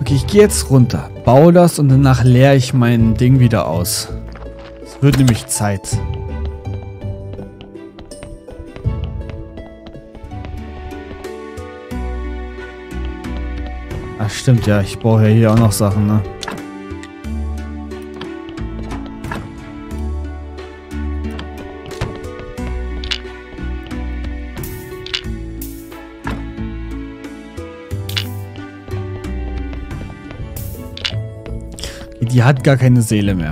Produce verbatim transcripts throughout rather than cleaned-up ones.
Okay, ich gehe jetzt runter, baue das und danach leere ich mein Ding wieder aus. Es wird nämlich Zeit. Ach stimmt, ja, ich brauche ja hier auch noch Sachen, ne? Die hat gar keine Seele mehr.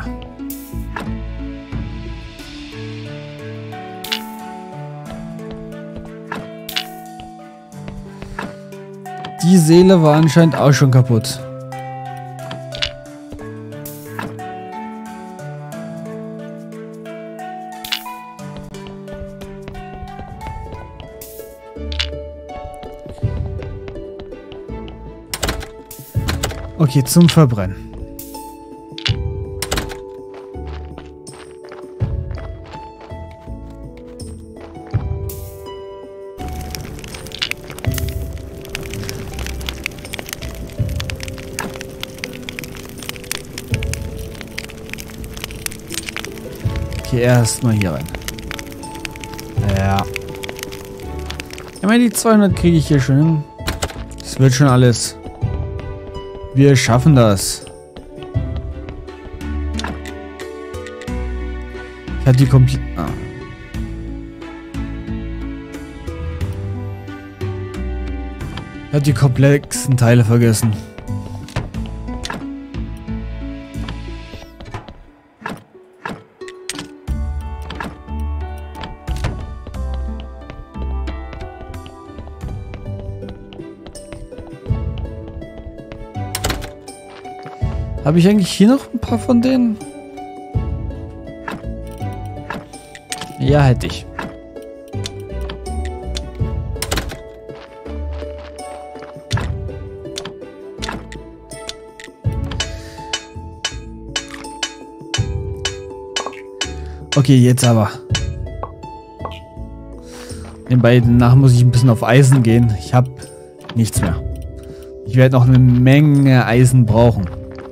Die Seele war anscheinend auch schon kaputt. Okay, zum Verbrennen. Okay, erstmal hier rein. Ja. Ich meine, die zweihundert kriege ich hier schon hin. Das wird schon alles. Wir schaffen das. Ich hatte die komplett... Ah. Ich hatte die komplexen Teile vergessen. Habe ich eigentlich hier noch ein paar von denen? Ja, hätte ich. Okay, jetzt aber. Den beiden nach muss ich ein bisschen auf Eisen gehen. Ich habe nichts mehr. Ich werde noch eine Menge Eisen brauchen.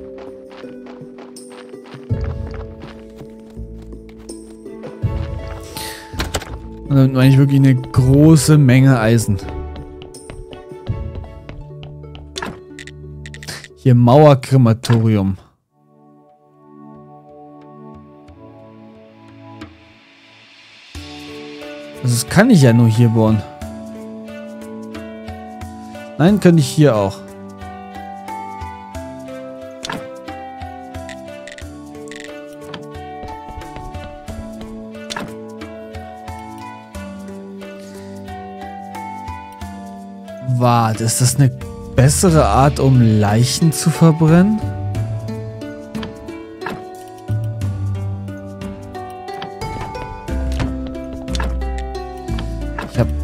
Und damit meine ich wirklich eine große Menge Eisen. Hier Mauerkrematorium. Also das kann ich ja nur hier bauen. Nein, könnte ich hier auch. Warte, ist das eine bessere Art, um Leichen zu verbrennen? Ich hab...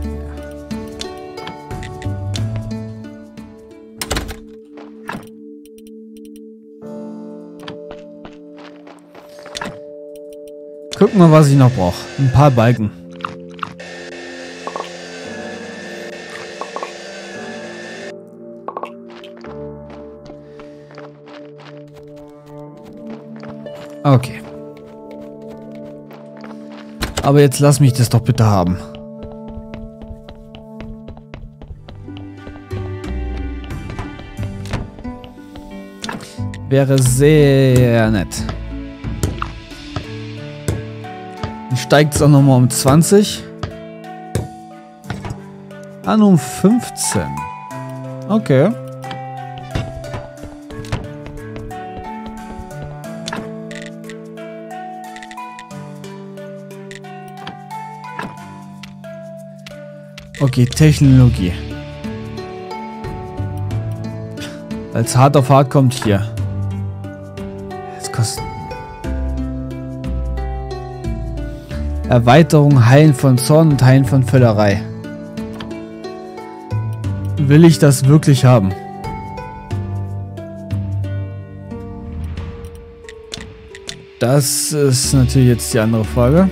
Guck mal, was ich noch brauche. Ein paar Balken. Okay. Aber jetzt lass mich das doch bitte haben. Wäre sehr nett. Dann steigt es auch nochmal um zwanzig. An um fünfzehn. Okay. Okay, Technologie. Als hart auf hart kommt hier. Das kostet. Erweiterung, Heilen von Zorn und Heilen von Völlerei. Will ich das wirklich haben? Das ist natürlich jetzt die andere Frage.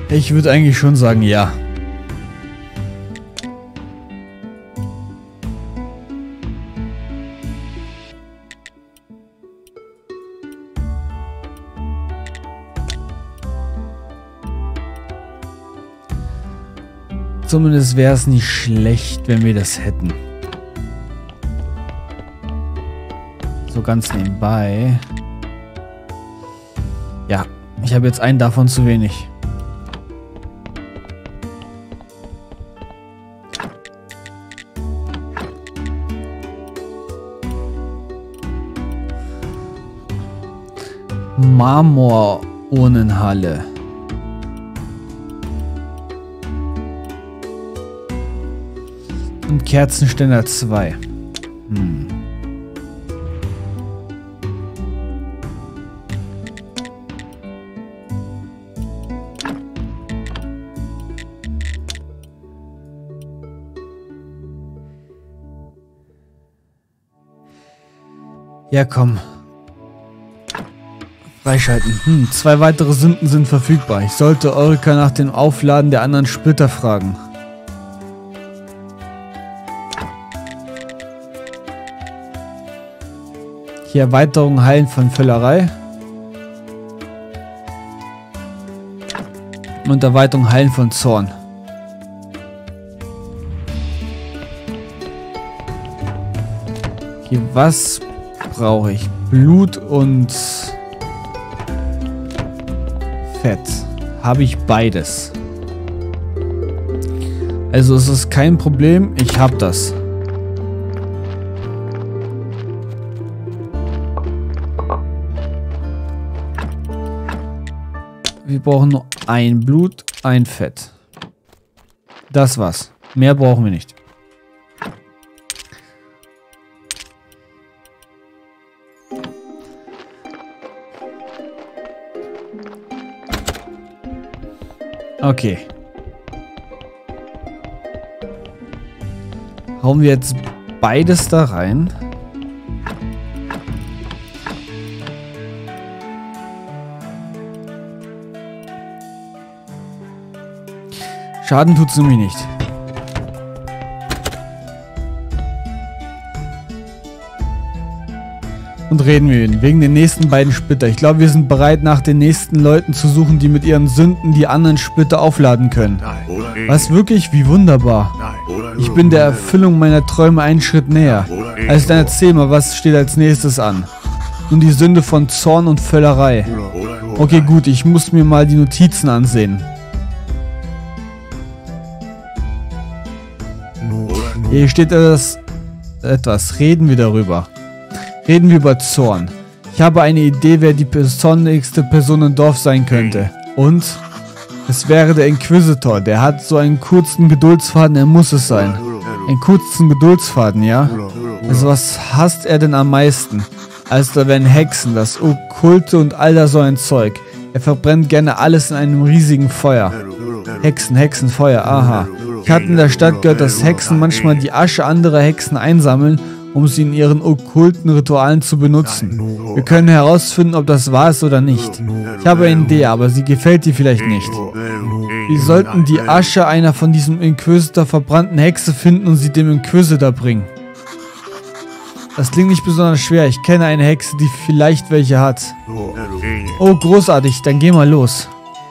Ich würde eigentlich schon sagen, ja. Zumindest wäre es nicht schlecht, wenn wir das hätten. So ganz nebenbei. Ja, ich habe jetzt einen davon zu wenig. Marmorurnenhalle. Und Kerzenständer zwei. Hm. Ja, komm. Freischalten. Hm, zwei weitere Sünden sind verfügbar. Ich sollte Eureka nach dem Aufladen der anderen Splitter fragen. Hier Erweiterung Heilen von Völlerei. Und Erweiterung Heilen von Zorn. Hier, was brauche ich? Blut und Fett. Habe ich beides. Also es ist kein Problem, ich habe das. Wir brauchen nur ein Blut, ein Fett. Das war's. Mehr brauchen wir nicht. Okay. Hauen wir jetzt beides da rein. Schaden tut's nämlich nicht. Und reden wir ihn. Wegen den nächsten beiden Splitter. Ich glaube, wir sind bereit, nach den nächsten Leuten zu suchen, die mit ihren Sünden die anderen Splitter aufladen können. Was wirklich? Wie wunderbar. Ich bin der Erfüllung meiner Träume einen Schritt näher. Also dann erzähl mal, was steht als nächstes an? Nun die Sünde von Zorn und Völlerei. Okay, gut, ich muss mir mal die Notizen ansehen. Hier steht das etwas. Reden wir darüber. Reden wir über Zorn. Ich habe eine Idee, wer die besonderste Person im Dorf sein könnte. Und? Es wäre der Inquisitor. Der hat so einen kurzen Geduldsfaden, er muss es sein. Einen kurzen Geduldsfaden, ja? Also was hasst er denn am meisten? Also da wären Hexen, das Okkulte und all das so ein Zeug. Er verbrennt gerne alles in einem riesigen Feuer. Hexen, Hexen, Feuer, aha. Ich hatte in der Stadt gehört, dass Hexen manchmal die Asche anderer Hexen einsammeln, um sie in ihren okkulten Ritualen zu benutzen. Wir können herausfinden, ob das wahr ist oder nicht. Ich habe eine Idee, aber sie gefällt dir vielleicht nicht. Wir sollten die Asche einer von diesem Inquisitor verbrannten Hexe finden und sie dem Inquisitor bringen. Das klingt nicht besonders schwer. Ich kenne eine Hexe, die vielleicht welche hat. Oh, großartig. Dann geh mal los.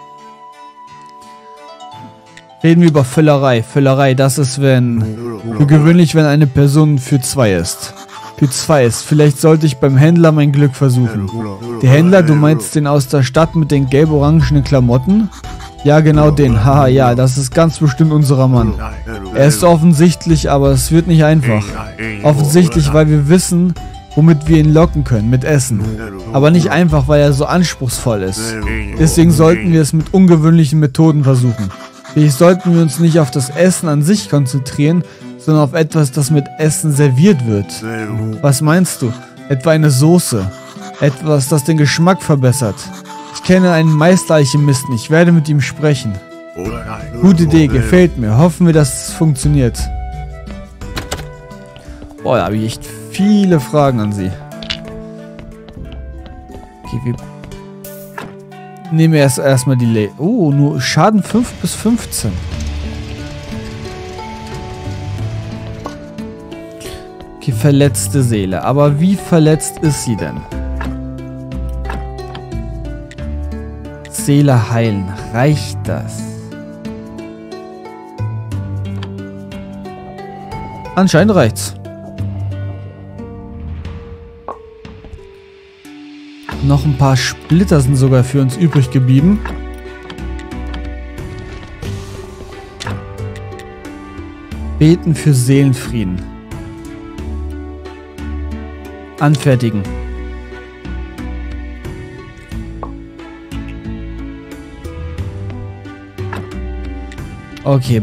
Reden wir über Völlerei. Völlerei, das ist, wenn... Für gewöhnlich, wenn eine Person für zwei ist. Für zwei ist. Vielleicht sollte ich beim Händler mein Glück versuchen. Der Händler, du meinst den aus der Stadt mit den gelb-orangenen Klamotten? Ja, genau den. Haha, ja, das ist ganz bestimmt unser Mann. Er ist offensichtlich, aber es wird nicht einfach. Offensichtlich, weil wir wissen, womit wir ihn locken können, mit Essen. Aber nicht einfach, weil er so anspruchsvoll ist. Deswegen sollten wir es mit ungewöhnlichen Methoden versuchen. Vielleicht sollten wir uns nicht auf das Essen an sich konzentrieren, sondern auf etwas, das mit Essen serviert wird. Was meinst du? Etwa eine Soße. Etwas, das den Geschmack verbessert. Ich kenne einen Meisteralchemisten, ich werde mit ihm sprechen. Gute Idee, gefällt mir. Hoffen wir, dass es funktioniert. Boah, da habe ich echt viele Fragen an sie. Okay, wir Nehmen wir erst erstmal die Le Oh, nur Schaden fünf bis fünfzehn. Okay, verletzte Seele. Aber wie verletzt ist sie denn? Seele heilen. Reicht das? Anscheinend reicht's. Noch ein paar Splitter sind sogar für uns übrig geblieben. Beten für Seelenfrieden. Anfertigen. Okay.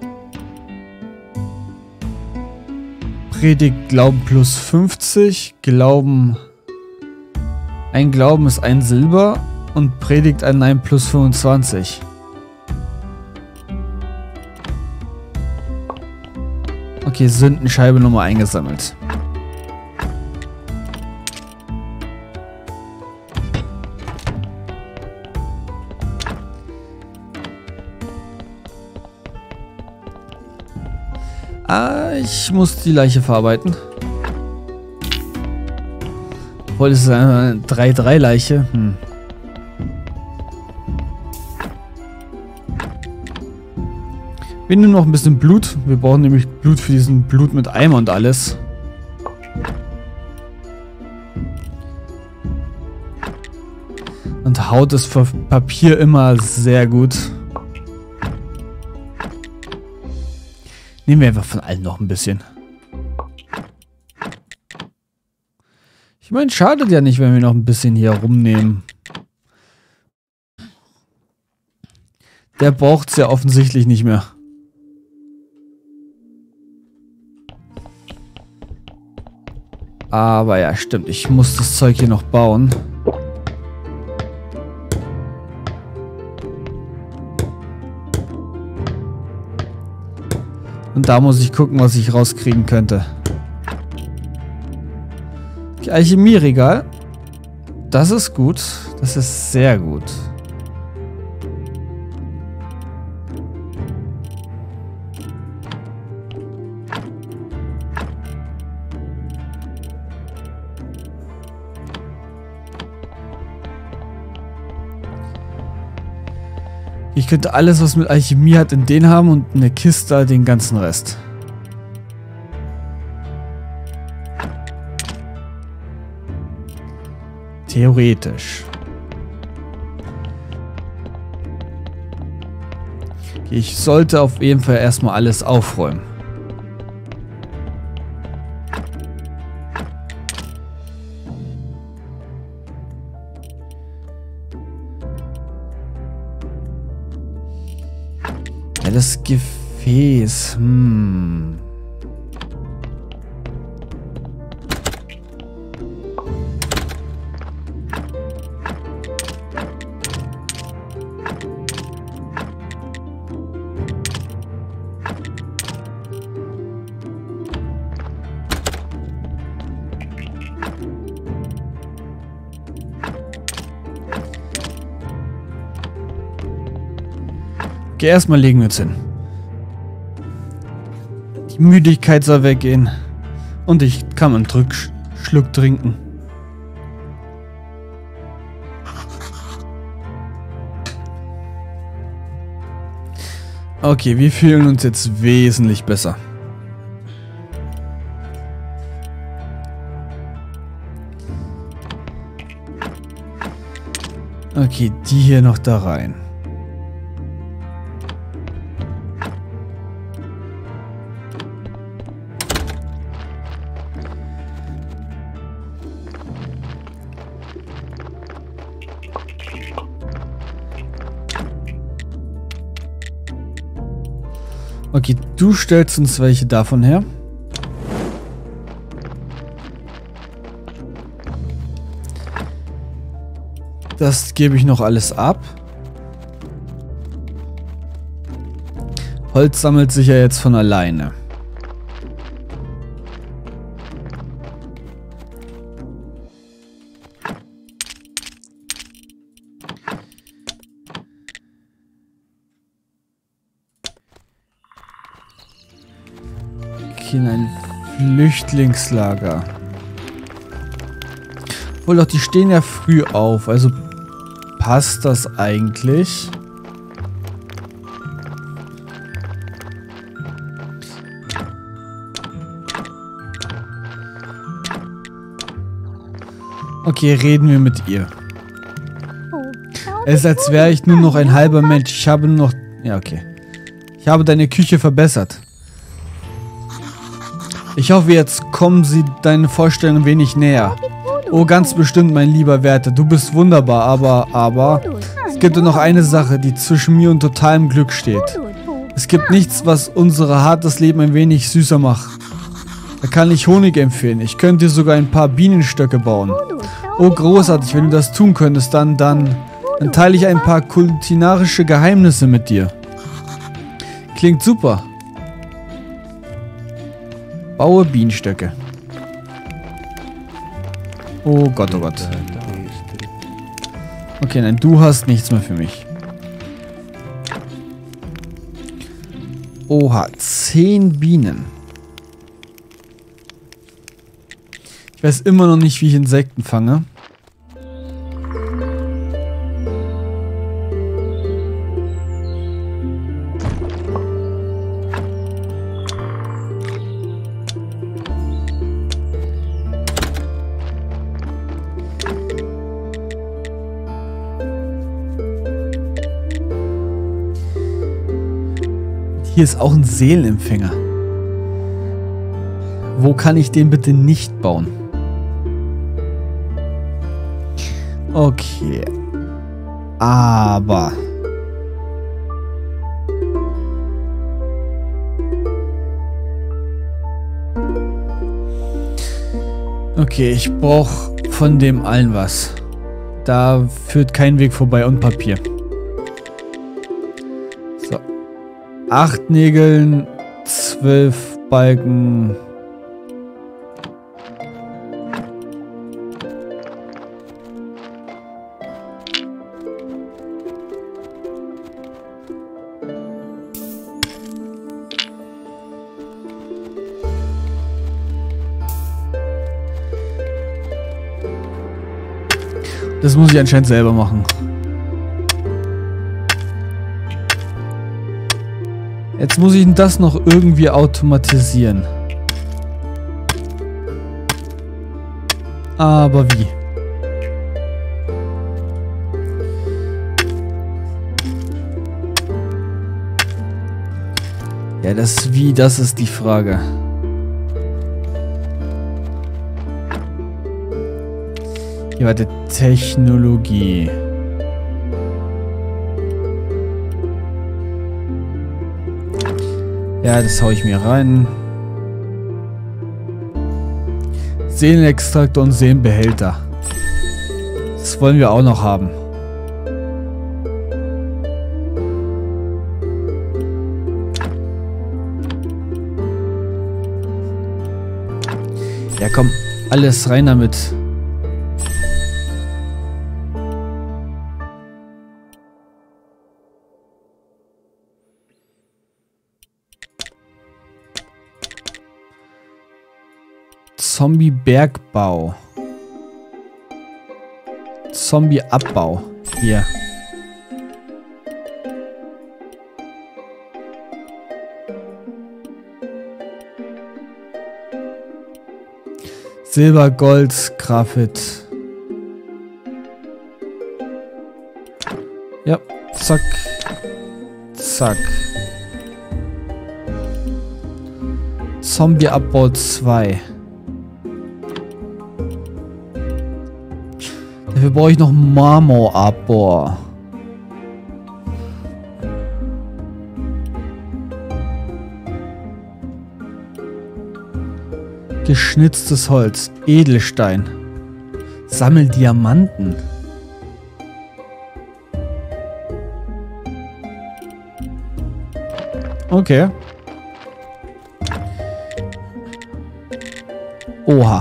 Predigt Glauben plus fünfzig. Glauben... Ein Glauben ist ein Silber und Predigt ein Nein plus fünfundzwanzig. Okay, Sündenscheibe Nummer eingesammelt. Ah, ich muss die Leiche verarbeiten. Obwohl, es ist eine drei drei Leiche. Hm. Wir nehmen noch ein bisschen Blut. Wir brauchen nämlich Blut für diesen Blut mit Eimer und alles. Und Haut ist für Papier immer sehr gut. Nehmen wir einfach von allen noch ein bisschen. Ich meine, schadet ja nicht, wenn wir noch ein bisschen hier rumnehmen. Der braucht es ja offensichtlich nicht mehr. Aber ja, stimmt. Ich muss das Zeug hier noch bauen. Und da muss ich gucken, was ich rauskriegen könnte. Alchemieregal. Das ist gut. Das ist sehr gut. Ich könnte alles, was mit Alchemie hat, in den haben und eine Kiste den ganzen Rest. Theoretisch. Ich sollte auf jeden Fall erstmal alles aufräumen. Ja, das Gefäß. Hm. Okay, erstmal legen wir uns hin. Die Müdigkeit soll weggehen. Und ich kann einen Drück Schluck trinken. Okay, wir fühlen uns jetzt wesentlich besser. Okay, die hier noch da rein. Okay, du stellst uns welche davon her. Das gebe ich noch alles ab. Holz sammelt sich ja jetzt von alleine. Okay, ein Flüchtlingslager. Obwohl doch, die stehen ja früh auf, also passt das eigentlich? Okay, reden wir mit ihr. Es ist, als wäre ich nur noch ein halber Mensch. Ich habe nur noch... Ja, okay. Ich habe deine Küche verbessert. Ich hoffe, jetzt kommen sie deine Vorstellung ein wenig näher. Oh, ganz bestimmt, mein lieber Wärter. Du bist wunderbar, aber, aber... Es gibt noch eine Sache, die zwischen mir und totalem Glück steht. Es gibt nichts, was unser hartes Leben ein wenig süßer macht. Da kann ich Honig empfehlen. Ich könnte dir sogar ein paar Bienenstöcke bauen. Oh, großartig. Wenn du das tun könntest, dann, dann... Dann teile ich ein paar kulinarische Geheimnisse mit dir. Klingt super. Baue Bienenstöcke. Oh Gott, oh Gott. Okay, nein, du hast nichts mehr für mich. Oha, zehn Bienen. Ich weiß immer noch nicht, wie ich Insekten fange. Hier ist auch ein Seelenempfänger. Wo kann ich den bitte nicht bauen? Okay. Aber... Okay, ich brauche von dem allen was. Da führt kein Weg vorbei und Papier. So. Acht Nägeln, zwölf Balken. Das muss ich anscheinend selber machen. Jetzt muss ich das noch irgendwie automatisieren. Aber wie? Ja, das wie, das ist die Frage. Hier war die Technologie. Ja, das hau ich mir rein. Seelenextraktor und Seelenbehälter. Das wollen wir auch noch haben. Ja, komm, alles rein damit. Zombie-Bergbau. Zombie-Abbau. Hier. Silber, Gold, Graphit. Ja, zack. Zack. Zombie-Abbau zwei. Dafür brauche ich noch Marmorabbau. Geschnitztes Holz. Edelstein. Sammel Diamanten. Okay. Oha.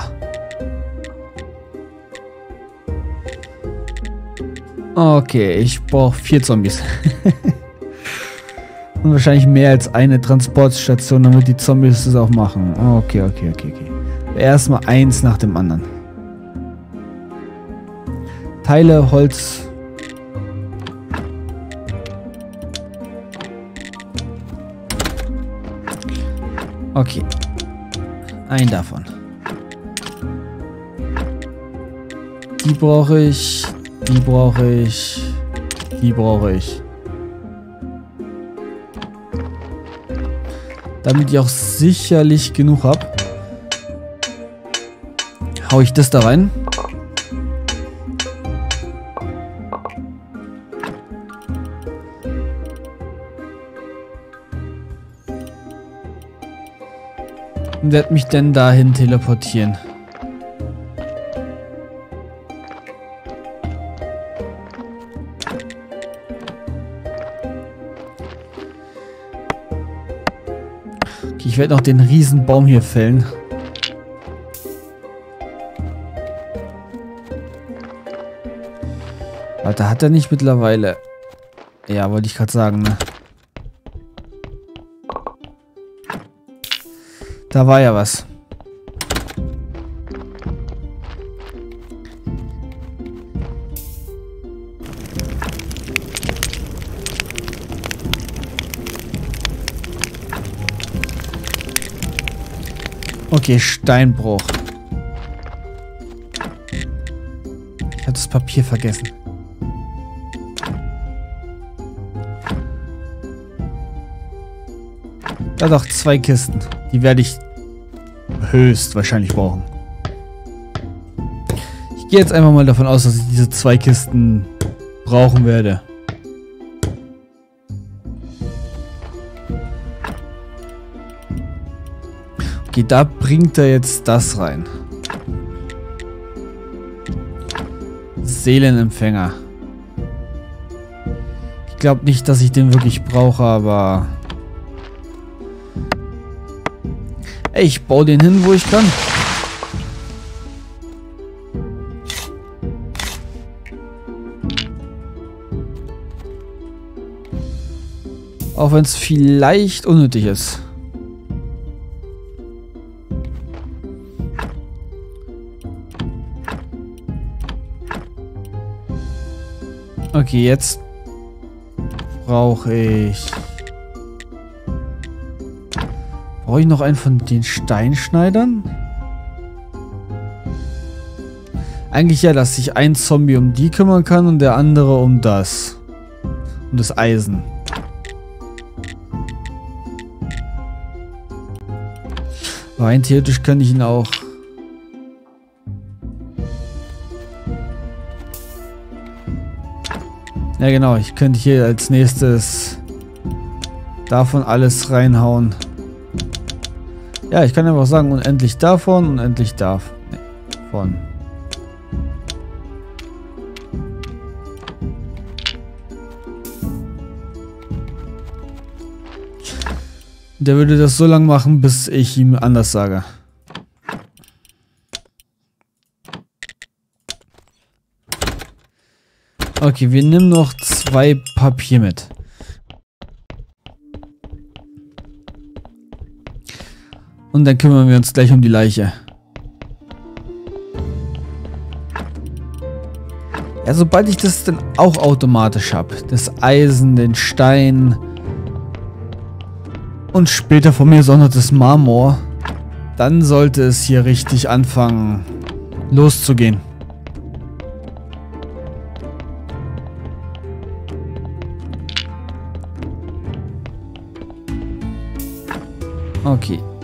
Okay, ich brauche vier Zombies. Und wahrscheinlich mehr als eine Transportstation, damit die Zombies das auch machen. Okay, okay, okay, okay. Erstmal eins nach dem anderen. Teile, Holz. Okay. Ein davon. Die brauche ich. Die brauche ich. Die brauche ich. Damit ich auch sicherlich genug habe, hau ich das da rein. Und werde mich dann dahin teleportieren. Okay, ich werde noch den riesen Baum hier fällen. Warte, hat er nicht mittlerweile... Ja, wollte ich gerade sagen, ne? Da war ja was. Okay, Steinbruch. Ich hatte das Papier vergessen. Da doch zwei Kisten. Die werde ich höchstwahrscheinlich brauchen. Ich gehe jetzt einfach mal davon aus, dass ich diese zwei Kisten brauchen werde. Okay, da bringt er jetzt das rein. Seelenempfänger. Ich glaube nicht, dass ich den wirklich brauche, aber... Ey, ich baue den hin, wo ich kann. Auch wenn es vielleicht unnötig ist. Okay, jetzt brauche ich... Brauche ich noch einen von den Steinschneidern? Eigentlich ja, dass sich ein Zombie um die kümmern kann und der andere um das. Um das Eisen. Rein theoretisch könnte ich ihn auch... Ja genau, ich könnte hier als nächstes davon alles reinhauen. Ja, ich kann einfach sagen, unendlich davon, unendlich davon. Nee, der würde das so lange machen, bis ich ihm anders sage. Okay, wir nehmen noch zwei Papier mit. Und dann kümmern wir uns gleich um die Leiche. Ja, sobald ich das dann auch automatisch habe, das Eisen, den Stein und später von mir sondern das Marmor, dann sollte es hier richtig anfangen loszugehen. Okay.